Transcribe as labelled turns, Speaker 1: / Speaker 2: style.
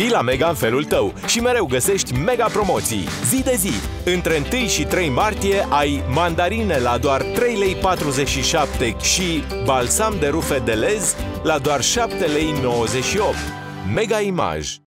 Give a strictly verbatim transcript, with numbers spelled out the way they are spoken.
Speaker 1: Vii la Mega în felul tău și mereu găsești mega promoții, zi de zi. Între unu și trei martie ai mandarine la doar trei lei patruzeci și șapte și balsam de rufe de lez la doar șapte lei nouăzeci și opt. Mega Image.